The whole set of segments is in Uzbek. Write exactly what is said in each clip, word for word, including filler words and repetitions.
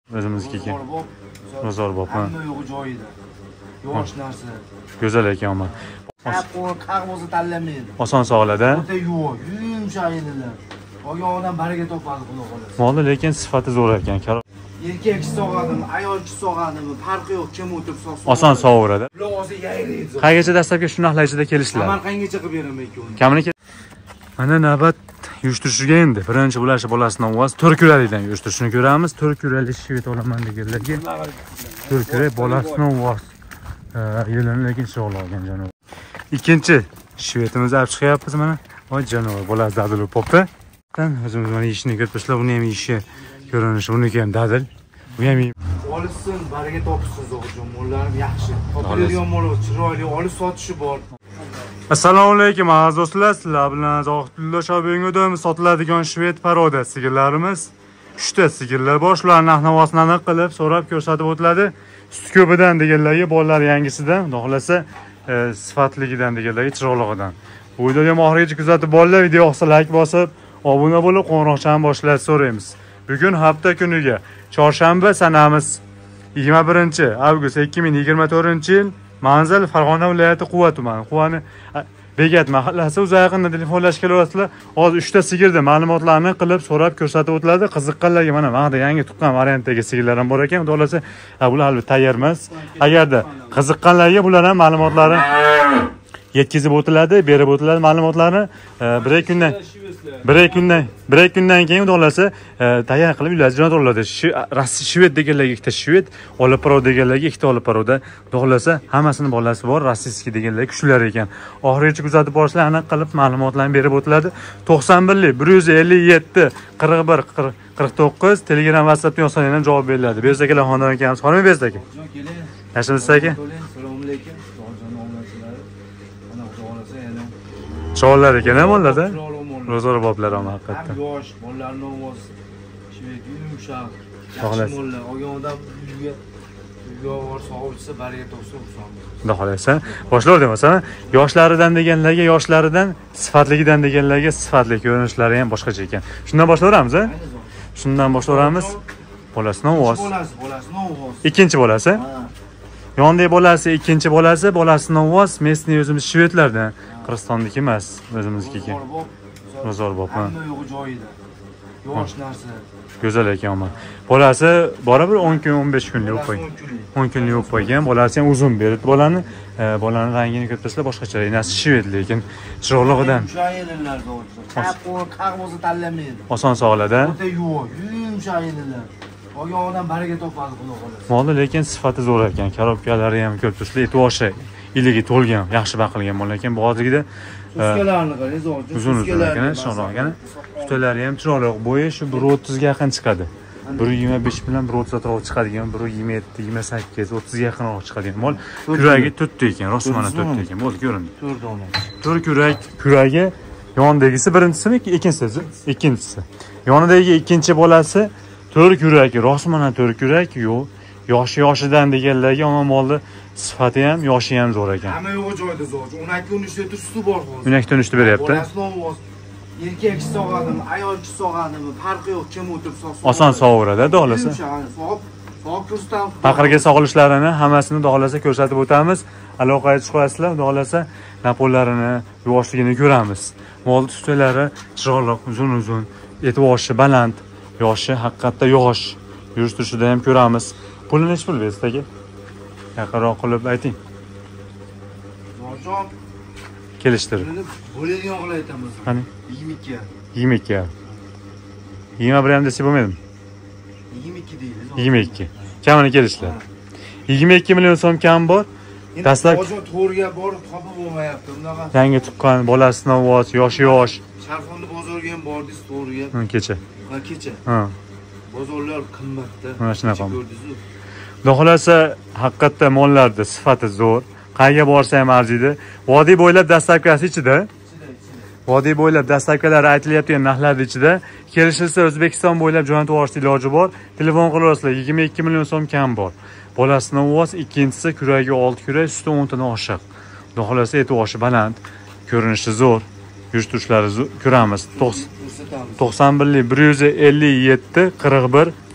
O'zimizniki. Ro'zg'or bop. Hamma yo'g'i joyida. Yosh narsa. Go'zal ekanman. Qog'ozni tanlamaydi. Oson sog'ladi. O'ta yuvoq, yumshoq yillar. Olgan baraka topadi xudo xolasa. Molni lekin sifati zo'r ekan. Erkak sog'adimi, ayol sog'adimi, farqi yo'q, kim o'tib sog'sa. Oson sovuveradi. Buloqsi yayraydi. Qaygacha dastlabki shunaqlar ichida kelishdilar. Samarqandgacha qilib beraman ikkovini. Kamini mana navbat uyushtirishga endi. Birinchi bo'lashi bolasini ovoz to'rt yuralikdan uyushtirishni ko'ramiz. to'rt yuralik shvet olaman deganlarga. to'rt yurak bolasini ovoz. Yelini lekin sog'lagan janob. Ikkinchi shvetimizni olib chiqyapmiz mana. Voy janob, bolasi dadil popda. O'zimiz mana ishni ko'ribsizlar, buni ham ishi ko'rinishi, buniki ham dadil. Bu ham olishsin, baraka topsin zo'g'jon, mollarim yaxshi. Topiladigan mol chiroyli, olib sotishi bor. Assalomu alaykum aziz do'stlar, sizlar bilan Zohidullo Shobengo'da sotiladigan shvet paroda sigirlarimiz. uchta sigirlar bor, shularning narx-navosini aniq qilib, so'rab ko'rsatib o'tiladi. Sut ko'pidan deganlarga, bolalar yangisidan, xudo xolasa sifatligidan deganlarga, chiroqligidan. Bu videoni oxirigacha kuzatib borlar, video yoqsa like bosib, obuna bo'lib, qo'ng'iroqchani boshlashni so'raymiz. Bugun hafta kuniga chorshanba sanamiz yigirma birinchi avgust ikki ming yigirma to'rtinchi yil. Manzil Farg'ona viloyati Quva tumani. Quvani Begat mahallasi. O'zi yaqinda telefonlashib kelyapsizlar. Hozir uchta sigirda ma'lumotlarni qilib, so'rab ko'rsatib o'tiladi. Qiziqqanlarga mana mana yangi tuqqan variantdagi sigirlar ham bor ekan. Xudo xolasa, bular albatta tayyor emas. Agarda qiziqqanlarga bular ham ma'lumotlarni yetkazib o'tiladi, berib o'tiladi ma'lumotlarni. Bir kundan bir kundan bir kundan keyin xudo xolasa tayyor qilib ular jo'natiladi. Rossiya shvet deganlarga ikkita shvet, olib parov deganlarga ikkita olib parovda. Xudo xolasa hammasining bolasi bor, rossiyskiy deganlar kuchlar ekan. Oxirigacha kuzatib borishlar, aniq qilib ma'lumotlarni berib o'tiladi. to'qson bir bir yuz ellik yetti qirq bir qirq to'qqiz Telegram, WhatsAppdan yozsangiz javob beriladi. Bez akalar xonadon ekanmiz. Xonimi Bez aka? Yaxshimisiz aka? Assalomu alaykum. Sho'rlar ekan ham bo'ladi. Ro'zg'or boblar ham haqiqatdan. Yosh, bolalarning ovozi shvet yumshoq. Yaxshi mollar, olgan odam uyga uyga bor sog'ibsa baraka topsin. Xudo xolasa. Boshlar demasan, yoshlaridan deganlarga, yoshlaridan, sifatligidan deganlarga sifatli ko'rinishlari ham boshqacha ekan. Shundan boshlayveramiz, a? Shundan boshlayveramiz. Bolasining ovozi. Bolasi, bolasining ovozi. Ikkinchi bolasi. Yondagi bolasi, ikkinchi bolasi, bolasining ovozi mesni o'zimiz shvetlardan. Qirg'izistonniki emas, o'zimizniki. Ro'zg'or bop. Hamma yo'g'i joyida. Yosh narsa. Go'zal ekanman. Bolasi baribir o'n kun, o'n besh kunlik o'q qo'ygan. o'n kunlik o'q qo'ygan. Bolasi ham uzun berdi bolani. Bolaning rangini ko'rib boshqacha, nasi shvet lekin chiroqligidan. Yumshoq yillar zo'g'jon. Qog'ozni tanlamaydi. Oson sog'ladi. O'ta yuvoq, yumshoq yillar. Olgan odam baraka topadi xudo xolasa. Molni lekin sifati zo'r ekan. Korobkalari ham ko'p turishli, etoshi iligi to'lgan, yaxshi baqilgan mol ekan. Bu hozirgida Suskalarni qarang, zo'rjon. uzun uzun ekan, sho'rg'an. Tutalari ham chiroyli, bo'yi shu bir o'ttiz ga yaqin chiqadi. bir yigirma besh bilan bir o'ttiz atrofida chiqadigan, bir yigirma yetti, yigirma sakkiz, o'ttiz ga yaqinroq chiqadigan mol. Kuragi to'rtta ekan, rost mana to'rtta ekan. Bo'ldi, ko'rindi. to'rt dona. to'rt kurak, kuragi yonidagisi birinchisi, ikkinchisi, ikkinchisi. Yonidagi ikkinchi bolasi to'rt kurak, rost mana to'rt kurak, yo'q. Yoshi-yoshidan deganlarga omon molni sifati ham, yoshi ham zo'r ekan. Hamma yo'g'i joyida zo'rjon. o'n ikki o'n uchda turishdi bor hozir. o'n ikki o'n uchda beryapti. Erkak sog'adimi, ayol sog'adimi, farqi yo'q, kim o'tib sog'sa. Oson sovuveradi, do'lasa. Sog'ib, sog'ib ko'rsatib. Paqirga sog'ilishlarini hammasini do'lasa ko'rsatib o'tamiz. Aloqaga chiqib qo'yasizlar, do'lasa napollarini, yoshligini ko'ramiz. Mol tutalari chiroyli, uzun-uzun, etoshi baland, yoshi haqiqatda yosh. Yurishtirishida ham ko'ramiz. Pulni nech pul bersizdagi? Yaqinroq qilib ayting. Zo'rjon. Kelishtirib. Bo'ladigan qilib aytamiz. Qani? yigirma ikki. yigirma ikki. yigirma bir ham desa bo'lmaydimi? yigirma ikki deydi. yigirma ikki. Kamini kelishlar. yigirma ikki million so'm kam bor. Dastlab to'rga borib topib bo'lmayapti. Bunaqa. Yangi tuqqan bolasining ovozi, yoshi yosh. Sharxonda bozorga ham bordingiz, to'rga. Ha, kecha. Ha, kecha. Ha. Bozorlar qimmatda. Mana shunaqa. Xudo xolasa, haqiqatda mollarda sifati zo'r. Qayga borsa ham arziydi. Vodiy bo'ylab dastlabkasi ichida. Vodiy bo'ylab dastlabkalar aytilyapti narxlar ichida. Kelishilsa O'zbekiston bo'ylab jo'natib yuborishni iloji bor. Telefon qilasizlar, yigirma ikki million so'm kam bor. Bolasining ovoz, ikkinchisi kuragi olti kurak, suti o'n tadan oshiq. Xudo xolasa etoshi baland, ko'rinishi zo'r, yurish-turishlari ko'ramiz. to'qson bir bir yuz ellik yetti qirq bir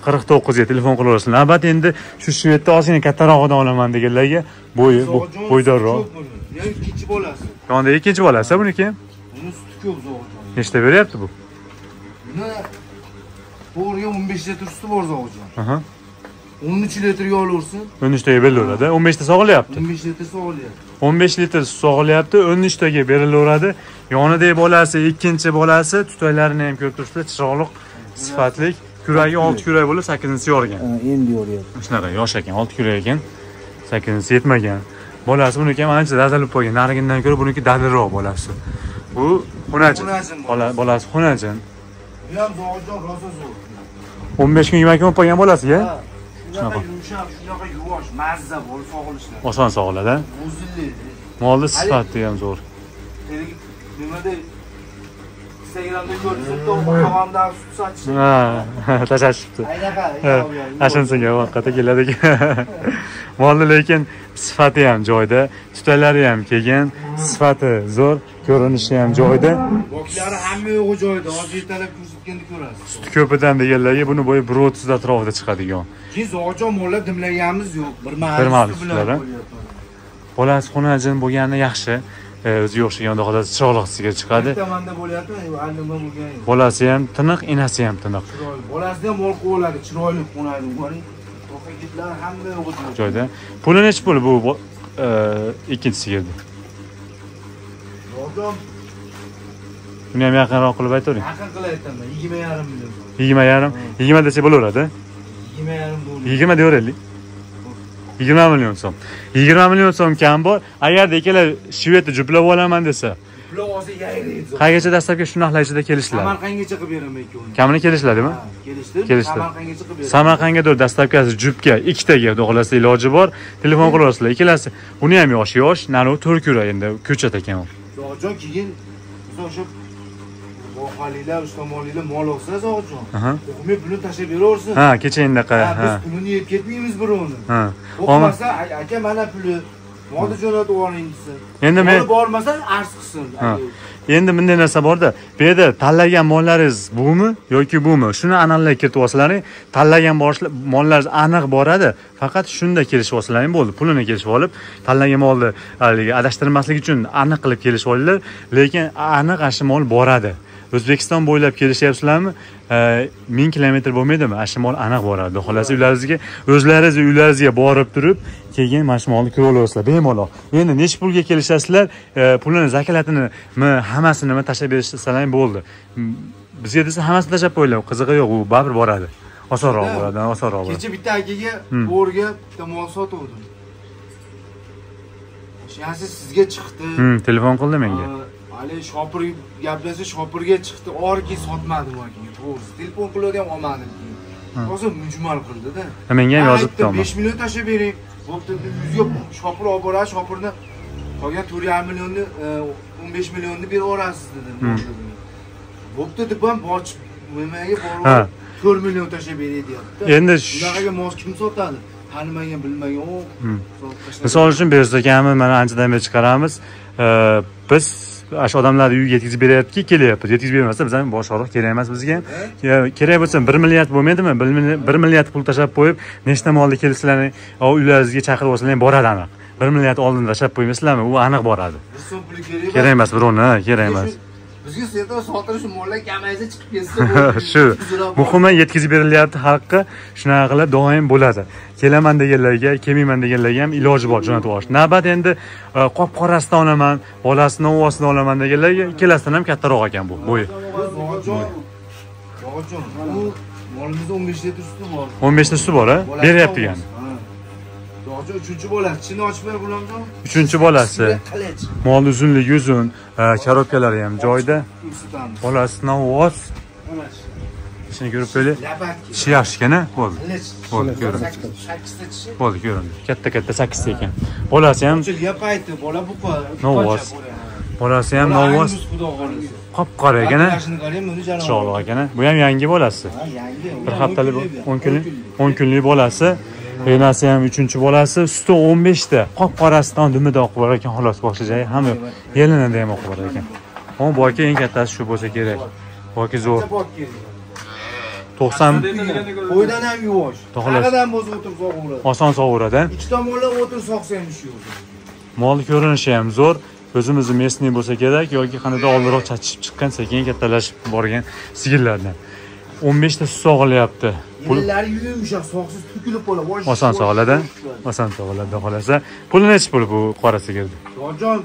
qirq to'qqizga telefon qilaversin. Navbat endi shu shvedda ozgina kattarog'idan olaman deganlarga bo'yi bo'ydorroq. Men ikkinchi bolasi. Yonda ikkinchi bolasi buniki. Buni suti ko'p zo'g'jon. Nechta beryapti bu? Buni to'g'riga o'n besh litr suti bor zo'g'jon. Aha. o'n uch litrga olaversin. o'n uchtaga berilaveradi. o'n beshta sog'ilyapti. o'n besh litr sog'ilyapti. o'n besh litr sog'ilyapti, o'n uchtaga berilaveradi. Yonidagi bolasi, ikkinchi bolasi, tutaklarini ham ko'rib turibsizlar, chiroqliq, sifatli. Kuragi olti kurak bo'lib, sakkizinchisi yorgan. Ha, endi yoryapti. Shunaqa yosh ekan, olti kurak ekan. sakkizinchisi yetmagan. Bolasi buniki ham ancha dadilib qo'ygan. Narigindan ko'ra buniki dadilroq bolasi. Bu xunajin. Bolasi xunajin. Bu ham zo'g'jon rosa zo'r. o'n besh kun yemak olib qo'ygan bolasiga. Shunaqa yumshoq, shunaqa yuvosh, mazza bor sog'ilishlar. Oson sog'iladi. O'zilli. Molni sifati ham zo'r. Nimada Instagramda ko'rsatib, tog'amdan sut sotish. Ha, tashashibdi. Aynaqa. Ashunsiga vaqtda keladi. Molni lekin sifati ham joyida, tutaklari ham kelgan, sifati zo'r, ko'rinishi ham joyida. Boklari hamma yo'g'i joyida. Hozir ertalab ko'rsatganda ko'rasiz. Suti ko'pidan deganlarga buni bo'yi bir o'ttiz atrofida chiqadigan. Keyin zo'g'jon mollar dimlaganimiz yo'q. Bir Bir mahal mahal bolasi xunajin bo'lgani yaxshi. O'ziga o'xshagan xudo xohlasa chiroqlisiga chiqadi. Tomanda bo'lyapti, alnima bo'lgan. Bolasi ham tiniq, enasi ham tiniq. Bolasida ham mol qo'yiladi, chiroyli qo'nadi. Ko'ring. To'qaylar hamma yo'g'i joyida. Puli necha pul bu ikkinchi sigirdi? Zo'g'jon. Buni ham yaqinroq qilib aytavering. Yaqin qilib aytaman, yigirma yarim million. yigirma yarim, yigirma desa bo'laveradi. yigirma yarim bo'ladi. yigirma deyaveraylik. yigirma million so'm. yigirma million so'm kam bor. Agarda ikkalar shvedni juplab olaman desa, juplab olsa yayraydi. qaygacha dastlabki shunaqlar ichida kelishlar? Samarqandgacha qilib beraman ikkovini. Kamini kelishladimi? Kelishdi. Samarqandgacha qilib beraman. Samarqandga dur dastlabkasi jupga ikkitaga xudo xolasa iloji bor. Telefon qilarsizlar. Ikkalasi. Buni ham yosh, yosh, nari to'rt kurak endi ko'chat ekan u. Zo'g'jon keyin o'sha Vohalilar, ustomonlar mol olsa zo'g'jon. O'qimay pulni tashlab beraversin. Ha, kecha enaqa. Ha, biz pulini yeb ketmaymiz birovni. Ha. O'qmasa, aka mana puli. Molni jo'natib oling desa. Endi men bormasa arz qilsin. Endi bunday narsa borda. Bu yerda tanlagan mollaringiz bumi yoki bumi? Shuni aniqlab kiritib olsalaring, tanlagan mollaringiz aniq boradi. Faqat shunda kelishib olsalaring bo'ldi. Pulini kelishib olib, tanlagan molni haligi adashtirmaslik uchun aniq qilib kelishib olinglar, lekin aniq ashi mol boradi. O'zbekiston bo'ylab kelishyapsizlarmi? ming kilometr bo'lmaydimi? Ashimol aniq boradi. Xolasi uylaringizga, o'zlaringiz uylaringizga borib turib, keyin mashmolni ko'rib olasizlar bemalol. Endi necha pulga kelishasizlar? Pulini, zakalatini, hammasini nima tashlab berishsalaring bo'ldi. Bizga desa hammasini tashlab qo'yinglar. Qizig'i yo'q, u baribir boradi. Osonroq bo'ladi, osonroq bo'ladi. Kecha bitta akaga o'rga bitta mol sotuvdim. Shasi sizga chiqdi. Hmm, telefon qildi menga. Ali shopir gaplashsa shopirga chiqdi, orki sotmadim akaga. To'g'ri. Telefon qiladi ham olmadim. Hozir mujmal qildi-da. Menga ham yozibdi. besh million tashlab bering. Bo'pti, yuzga shopir olib boradi, shopirni qolgan to'rt yarim millionni, o'n besh millionni berib yuborasiz dedim. Bo'pti deb ham borib nimaga borib to'rt million tashlab beray deyapti. Endi shunaqaga mos kim sotadi? Tanimagan, bilmagan o. Misol uchun bersak-mi, mana anchadan beri chiqaramiz. Biz ash odamlarni uyiga yetkazib beryapti, kelyapti. Yetkazib bermasa biz ham boshqaroq kerak emas bizga. Kerak bo'lsa bir milliard bo'lmaydimi? bir milliard pul tashab qo'yib, nechta molni kelsizlarni uylaringizga chaqirib olsalaring boradi aniq. bir milliard oldin tashab qo'ymaysizlarmi? U aniq boradi. Kerak emas birovni, kerak emas. Bizga seta sotirish mollar kamaysa chiqib ketsa bo'ladi. Shu. Muhimi yetkazib berilyapti xalqqa. Shunaqa qilib doim bo'ladi. Kelaman deganlarga, kelmayman deganlarga ham iloji bor jo'natib olish. Navbat endi qop qorasidan olaman, bolasini ovosidan olaman deganlarga ikkalasidan ham kattaroq ekan bu bo'yi. Zo'g'jon. Zo'g'jon. Bu molimizda o'n besh litr suti bor. o'n besh ta suti bor, a? Beryapti yani. Zo'g'jon uchinchi bolasi, chini ochib ber G'ulomjon. uchinchi bolasi. Mol uzunligi uzun, korobkalari ham joyida. Bolasidan ovoz. Shuni ko'rib qo'ying. Tishi yaxshi ekan-a? Bo'ldi. Bo'ldi, ko'rindi. sakkizta tishi. Bo'ldi, ko'rindi. Katta-katta sakkizta ekan. Bolasi ham yapayti, bola buqa. Novoz. Bolasi ham novoz. Qop-qora ekan-a? Chiroqli ekan-a? Bu ham yangi bolasi. Ha, yangi. Bir haftalik, o'n kunlik, o'n kunlik bolasi. Enasi ham uchinchi bolasi, suti o'n besh ta. Qop-qorasidan dumida oqib bor ekan, xolos boshqa joyi ham yo'q. Yelinida ham oqib bor ekan. Ammo boki eng kattasi shu bo'lsa kerak. Boki zo'r. to'qson qo'ydan ham yuvosh. Taqadan bo'lsa o'tirib sog'uradi. Oson sog'uradi. Ikki tomonlab o'tirib soqsa ham ish yo'q. Mol ko'rinishi ham zo'r. O'zimizni mesniy bo'lsa kerak yoki qanday oldinroq chachishib chiqqan, sekin kattalashib borgan sigirlardan. o'n besh ta suv sog'ilyapti. Yillari yumshoq, soqsiz to'kilib qoladi. Oson sog'iladi. Oson sog'iladi xolasa. Puli necha pul bu qora sigirni? Jojon.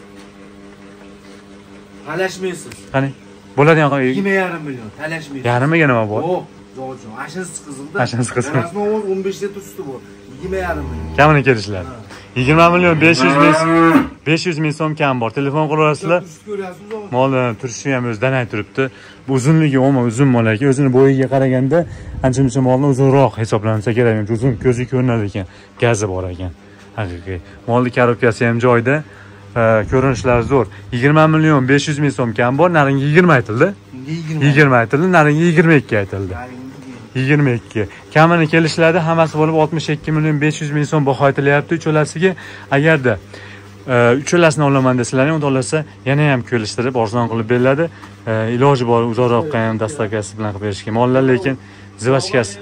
Talashmaysiz. Qani? Bo'ladigan yigirma yarim million. Talashmaysiz. Yarimiga nima bor? Yo'q, Jojon. Ashinsiz qizilda. Ashinsiz qizil. Rasman o'n besh ta suti bor. yigirma yarim million. Kamini kelishlar. yigirma million besh yuz ming besh yuz ming so'm kam bor. Telefon qilasizlar. Molni turishi ham o'zidan ay turibdi. Bu uzunligi umuman uzun mol ekan. O'zini bo'yiga qaraganda ancha-muncha molni uzunroq hisoblansa kerak. Uzun ko'zi ko'rinadi ekan. Gazi bor ekan. Haqiqiy. Molni korobkasi ham joyida. Ko'rinishlari zo'r. yigirma million besh yuz ming so'm kam bor. Naringi yigirma aytildi. yigirma aytildi. Naringi yigirma ikki aytildi. yigirma ikki. Kamini kelishlarida hammasi bo'lib oltmish ikki million besh yuz ming so'm baho aytilyapti uchalasiga. Agarda uchalasini olaman desalar ham o'tolasa yana ham kelishtirib arzon qilib beriladi. Iloji bor uzoqroqqa ham dastavkasi bilan qilib berishga. Mollar lekin zivachkasi.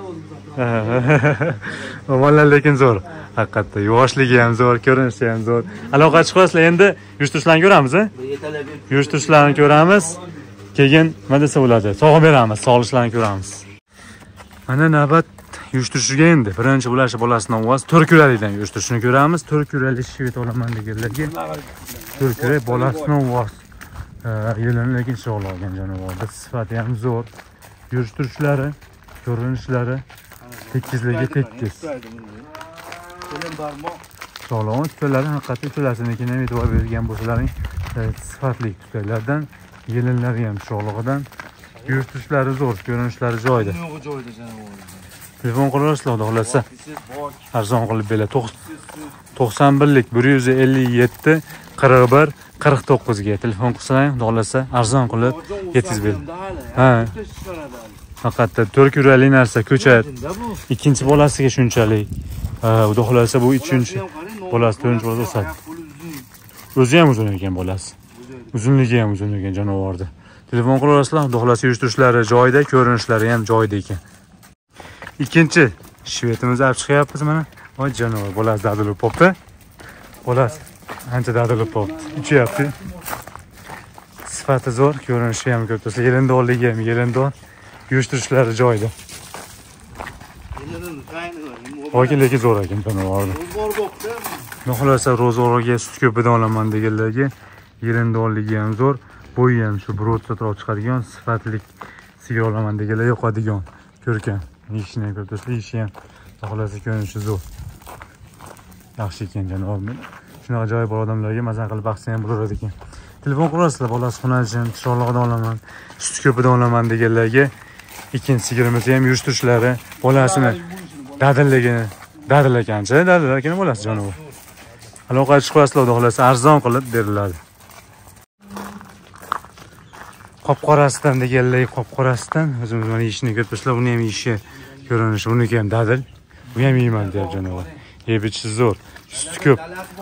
Mollar lekin zo'r. Haqiqatda yuvoshligi ham zo'r, ko'rinishi ham zo'r. Aloqa chiqasizlar endi yurishtirishlarni ko'ramiz, a? Yurishtirishlarni ko'ramiz. Keyin nima desa bo'ladi? Sog'ib beramiz, sog'lishlarni ko'ramiz. Mana navbat yurishtirishga endi. Birinchi bo'lashi bolasining ovozi to'rt kuralikdan yurishtirishni ko'ramiz. to'rt kuralik shvet olaman deganlarga to'rt kurak bolasining ovozi. Yelini lekin shog'il olgan jonivorda sifati ham zo'r. Yurishtirishlari, ko'rinishlari tekizligi tekis. Sog'lom tutalari haqiqatda uchalasinikiga ham e'tibor bergan bo'lsalaring sifatli tutallardan, yelinlari ham shog'lig'idan yurishtirishlari zo'r, ko'rinishlari joyida. Telefon qilasizlar, xudo xolasa. Arzon qilib beradi. to'qson birlik bir yuz ellik yetti qirq bir qirq to'qqiz ga telefon qilsang, xudo xolasa arzon qilib yetkazib beradi. Ha. Haqiqatda to'rt kuralik narsa ko'chat. Ikkinchi bolasiga shunchalik. Xudo xolasa bu uchinchi bolasi, to'rtinchi bolasi o'sadi. O'zi ham uzun ekan bolasi. Uzunligi ham uzun ekan jonivorda. Telefon qilasizlar, xudo xolasa yurishtirishlari joyida, ko'rinishlari ham joyida ekan. Ikkinchi shvetimizni olib chiqyapmiz mana. Voy jonivor, bolasi dadilib qopti. Bolasi ancha dadilib qopti. Uchyapti. Sifati zo'r, ko'rinishi ham ko'p. Yelindorligi ham yelindor. Yurishtirishlari joyida. Lekin lekin zo'r ekan jonivorni. Xohlasa ro'zg'orga sut ko'pidan olaman deganlarga yelindorligi ham zo'r, bo'yi ham shu bir o'ttiz atrof chiqadigan sifatli sigir olaman deganlar yoqadigan. Ko'rkam. Ishini ko'p do'stlar, ishi ham xohlasa ko'rinishi zo'r. Yaxshi ekan jonivor. Shunaqa joyi bor odamlarga mazza qilib baqsa ham bo'lardi ekan. Telefon qilasizlar, bolasi xonajim, chiroqligidan olaman, sut ko'pidan olaman deganlarga ikkinchi sigirimizni ham yurishtirishlari, bolasini dadilligini, dadil ekancha, dadil ekan bolasi jonivor. Aloqa chiqasizlar, xudo xolasa arzon qilib beriladi. Qop-qorasidan deganlar, qop-qorasidan o'zimiz mana ishni ko'p do'stlar, buni ham ishi ko'rinishi, buniki ham dadil. Bu ham yeyman deb jonivor. Yebichi zo'r, sut ko'p.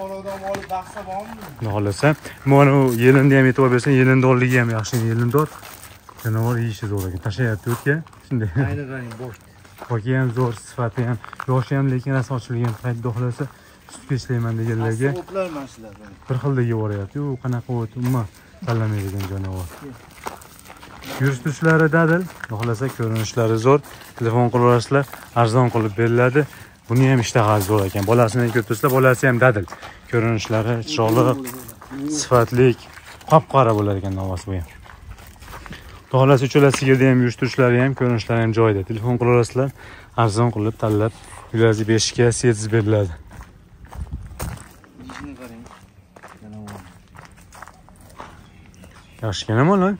Xudo xolasa, mana u yelinda ham e'tibor bersang, yelindorligi ham yaxshi, yelindor. Jonivor ishi zo'r ekan. Tashlayapti o'tga. Shunday. Ayni bosh. Boki ham zo'r, sifati ham, yoshi ham lekin rasm ochilgan payt xudo xolasa sutga ishlayman deganlarga bir xilda yevoryapti. U qanaqa o't, umuman tanlamaydigan jonivor. Yurishtirishlari dadil, xudo xolasa ko'rinishlari zo'r. Telefon qilasizlar, arzon qilib beriladi. Buni ham ishtahasi zo'r ekan. Bolasini ko'p do'stlar, bolasi ham dadil. Ko'rinishlari chiroyli, sifatli, qop-qora bo'lar ekan ovozi bu ham. Xudo xolasa uchalasi sigirda ham yurishtirishlari ham, ko'rinishlari ham joyida. Telefon qilasizlar, arzon qilib tanlab, uylarga beshga yetkazib beriladi. Yaxshigina mo'l-a?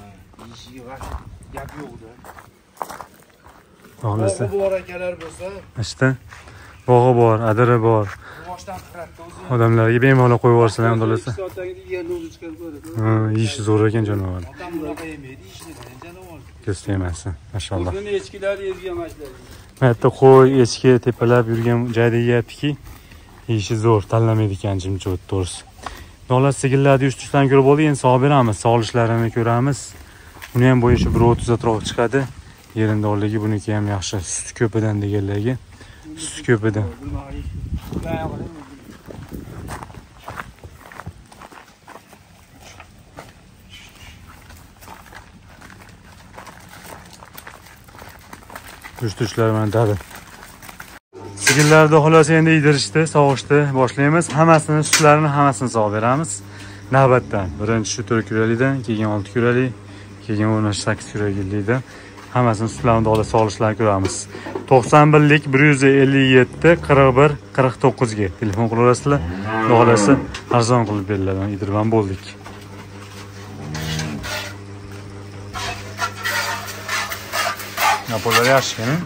Gap yo'q-da. Xohlasa. Bor akalar bo'lsa, ishda bog'i bor, adiri bor. boshdan qiratdi o'zi. Odamlarga bemalol qo'yib yuborsalar ham bo'lsa. Ha, ishi zo'r ekan jonivor. Otam bunaqa yemaydi, ishni jonivor. Ko'rsatmaysan, mashallah. O'zini echkilar yeydigan mashlar. Hatto qo'y, echki tepalab yurgan joyda yeyaptiki, ishi zo'r, tanlamaydi ekan jimjot to'g'risi. Davlat sigirlarni yurishtirishdan ko'rib bo'ldik, endi sog' beramiz, sog'lishlarini ko'ramiz. Uni ham bo'yi shu bir o'ttiz atrof chiqadi. yerindorligi buniki ham yaxshi. Sut ko'pidan deganlarga. Sut ko'pidan. Tush-tushlar bilan dadi. Sigirlarni xolos endi yedirishdi, sog'ishdi, boshlaymiz. Hammasini, sutlarini hammasini sog'ib beramiz. Navbatdan birinchi shu to'rt kuralidan, keyin olti kurali, keyin o'n sakkiz kuralidan hammasini sutlarini xolos sog'ishlarini ko'ramiz. to'qson birlik bir yuz ellik yetti qirq bir qirq to'qqiz ga telefon qilaverasizlar. Xolos arzon qilib beriladi. Yedirib bo'ldik. Napolar yaxshi-mi?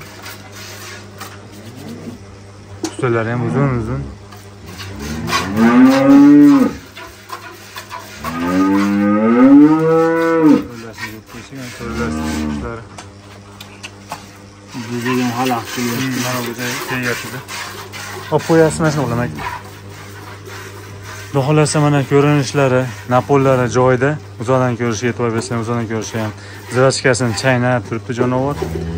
Sutlar ham uzun-uzun. Bizga halaq qilib, mana bu teygatdi. Opoyasini nima qilaman? Xohlasa mana ko'rinishlari, napollari joyida. Uzoqdan ko'rishga e'tibor bersang, uzoqdan ko'rish ham. Zirachkasini chaynab turibdi jonivor.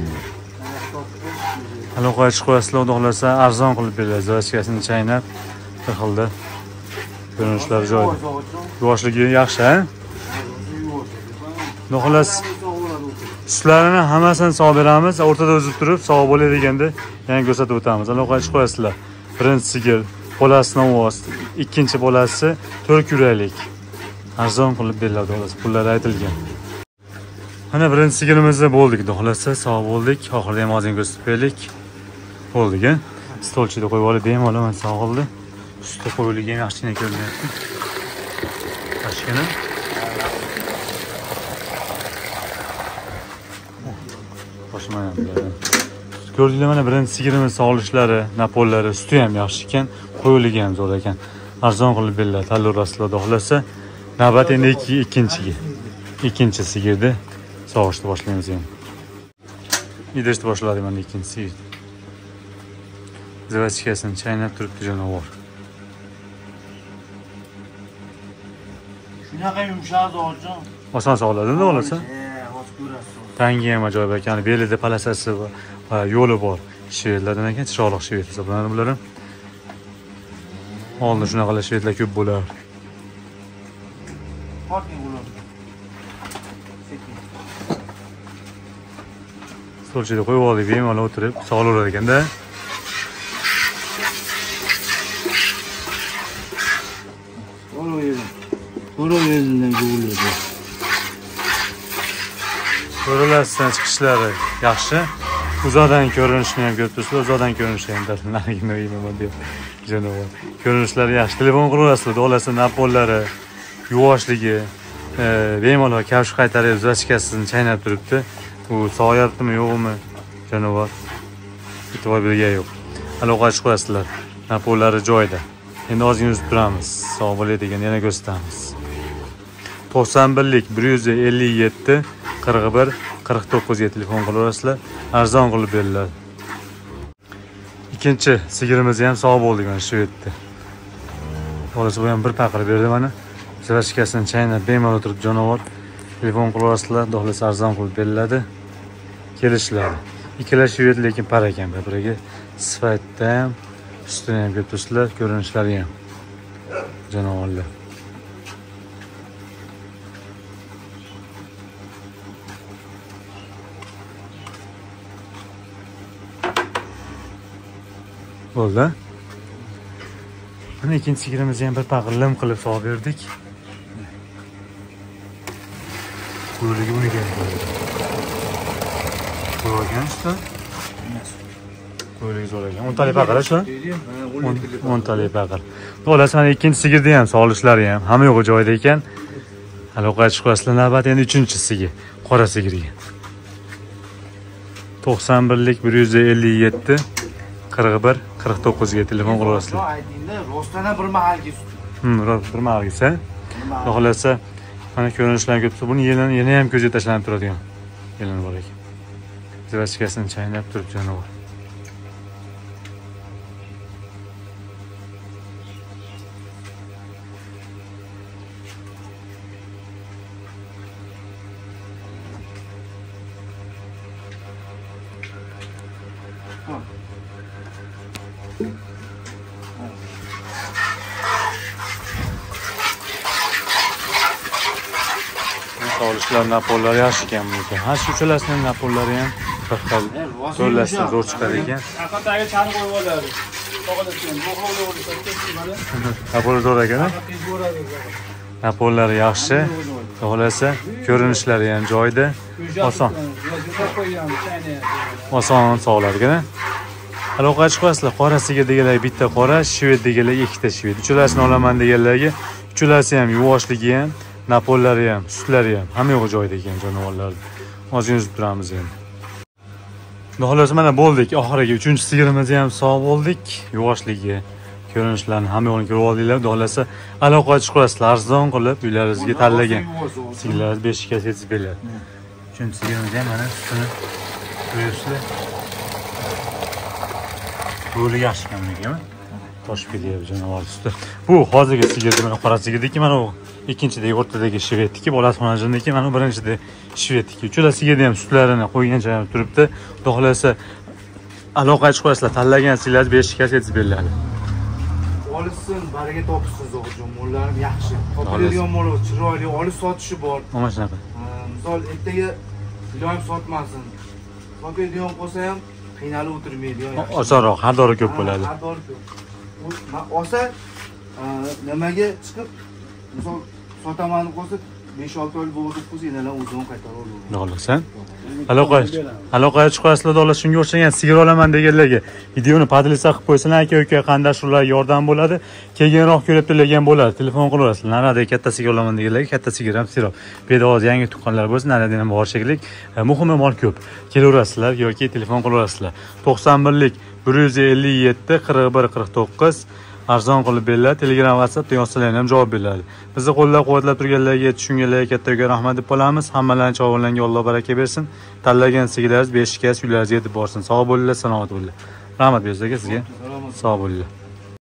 Aloqaga chiqib qo'yasizlar, xohlasa arzon qilib beradi. Zirachkasini chaynab bir xilda ko'rinishlari joyida. Yuvoshligi yaxshi, ha? Xohlasa sutlarini hammasini sog'ib beramiz. O'rtada o'zib turib, sog'ib bo'ladi deganda yana ko'rsatib o'tamiz. Aloqaga chiqib qo'yasizlar. Birinchi sigir bolasidan voz, ikkinchi bolasi to'rt kuralik. Arzon qilib beriladi, xolos pullar aytilgan. Mana birinchi sigirimizni bo'ldik, xohlasa sog' bo'ldik. Oxirida ham ozgina ko'rsatib berdik. Bo'ldi-ku. Stolchida qo'yib olib bemalol men sog'ildi. Usti qo'yilgan yaxshina ko'rinyapti. Tashkina. Boshman. Ko'rdinglar mana birinchi sigirimiz sog'lishlari, napollari, suti ham yaxshi ekan, qo'yilgan ham zo'r ekan. Arzon qilib beriladi. Tanlovlasizlar, xohlasa. Navbat endi ikkinchiga. Ikkinchi sigirni sog'ishni boshlaymiz endi. Yedirishni boshladik mana ikkinchi sigir. Zirachkasini chaynab turibdi jonivor. Shunaqa yumshoq zo'rjon. Oson sog'iladi-da, xohlasa. Tangi ham ajoyib ekan. Belida palasasi va yo'li bor. Shvedlardan ekan, chiroqli shved hisoblanadi bular ham. Oldin shunaqa shvedlar ko'p bo'lar. Stolchida qo'yib oldik, bemalol o'tirib sog'laver ekanda. Qo'raverdan go'ladi. Ko'rilasidan chiqishlari yaxshi. Uzoqdan ko'rinishni ham ko'rib turibsizlar, uzoqdan ko'rinishni ham darlarigini o'ymayman deb. Jonivor. Ko'rinishlari yaxshi. Telefon qilaverasizlar, xohlasa napollari, yuvoshligi, bemalol kavsh qaytarib, zirachkasini chaynab turibdi. U sog'yaptimi, yo'qmi? Jonivor. E'tibor bergan yo'q. Aloqaga chiqib qo'yasizlar. Napollari joyida. Endi ozgina uzib turamiz. Sog' bo'ladigan yana ko'rsatamiz. to'qson birlik bir yuz ellik yetti qirq bir qirq to'qqiz ga telefon qilaverasizlar. Arzon qilib beriladi. Ikkinchi sigirimiz ham sog' bo'ldi mana shu yerda. Xolos bu ham bir paqir berdi mana. Zirachkasini chaynab bemalol turib jonivor. Telefon qilaverasizlar, xolos arzon qilib beriladi. Kelishiladi. Ikkala shu yerda lekin par ekan bir-biriga. Sifatda ham, ustini ham ko'rib turibsizlar, ko'rinishlari ham. Janovorlar. Bo'ldi. Mana ikkinchi sigirimizni ham bir paqirlim qilib sog'ib berdik. Qo'yiligi uni keldi. Qo'ygan usta. Qo'yiligi zo'r ekan. o'n talik paqir shu. o'n talik paqir. Xolos mana ikkinchi sigirni ham sog'lishlari ham hamma yo'g'i joyida ekan. Aloqaga chiqasizlar, navbat endi uchinchisiga, qora sigirga. to'qson birlik bir yuz ellik yetti qirq bir qirq to'qqiz ga telefon qilaverasizlar. Aytingda, rostdan bir mahalga sut. Hmm, rost bir mahalgisa. Xohlasa mana ko'rinishlarni ko'rsa, buni yana yana ham ko'zga tashlanib turadigan. Kelin bor ekan. Zirachkasini chaynab turib jonivor. Olishlar napollari yaxshi ekan buniki. Ha, shu uchalasining napollari ham bir xil. Zo'rlashdan zo'r chiqadi ekan. Aqatdagi chani qo'yib oladi. To'g'ridan bo'g'lovda bo'lsa, Napollar zo'r ekan. Napollari yaxshi. Xohlasa, ko'rinishlari ham joyida. Oson. Oson sog'lar ekan. Aloqa chiqasizlar. Qorasiga deganlar bitta qora, shved deganlar ikkita shved. Uchalasini olaman deganlarga, uchalasi ham yuvoshligi ham, napollari ham, sutlari ham hamma yo'q joyida ekan jonivorlar. Hozir yuzib turamiz endi. Xolos mana bo'ldik. Oxiriga uchinchi sigirimizni ham sog' bo'ldik. Yuvoshligi, ko'rinishlarni hamma yo'qni ko'rib oldinglar. Xohlasa aloqa chiqasizlar, arzon qilib uylaringizga tanlagan sigirlaringiz beshikka setzib beradi. Uchinchi sigirimiz ham mana sutini qo'yibsizlar. Bo'li yaxshi ekanmi? Toshib kelyapti jonivor suti. Bu hozirgi sigirni mana qora sigirdiki, mana u ikkinchidagi o'rtadagi shvedniki, bolasi xonajiniki, mana birinchida shvedniki. Uchalasiga ham sutlarini qo'ygancha turibdi. Xudo xolasa aloqa chiqasizlar, tanlagan sigirlaringiz beshikka setzib beriladi. Olishsin, baraka topsin zo'g'jon, mollarim yaxshi. Topiladigan mol chiroyli, olish sotishi bor. Mana shunaqa. Misol, ertaga iloyim sotmasin. Sotadigan bo'lsa ham qiynalib o'tirmaydi. Osonroq, har dori ko'p bo'ladi. Har dori ko'p. Olsa, nimaga chiqib, misol sotaman qo'ysa besh olti oy bo'lib qo'ysa, yana o'zim qaytarib olaman. Xohlasan? Aloqa aloqa chiqasizlar, dolar shunga o'xshagan sigir olaman deganlarga videoni podlisa qilib qo'ysalar, aka-uka qanday shular yordam bo'ladi. Kelganroq ko'rib turgan bo'ladi. Telefon qilaverasizlar. Narada katta sigir olaman deganlarga katta sigir ham siroq. Bu yerda hozir yangi tuqqanlar bo'lsa, narada ham bor shekilli. Muhimi mol ko'p. Kelaverasizlar yoki telefon qilaverasizlar. to'qson birlik bir yuz ellik yetti qirq bir qirq to'qqiz arzon qilib beriladi. Telegram, WhatsAppda yozsalar ham javob beriladi. Bizni qo'llab-quvvatlab turganlarga, tushunganlarga katta rahmat deb qolamiz. Hammalarning sog'ligiga Alloh baraka bersin. Tanlagan sigirlaringiz beshikka, uylaringizga yetib borsin. Sog' bo'linglar, salomat bo'linglar. Rahmat bersangiz sizga. Sog' bo'linglar.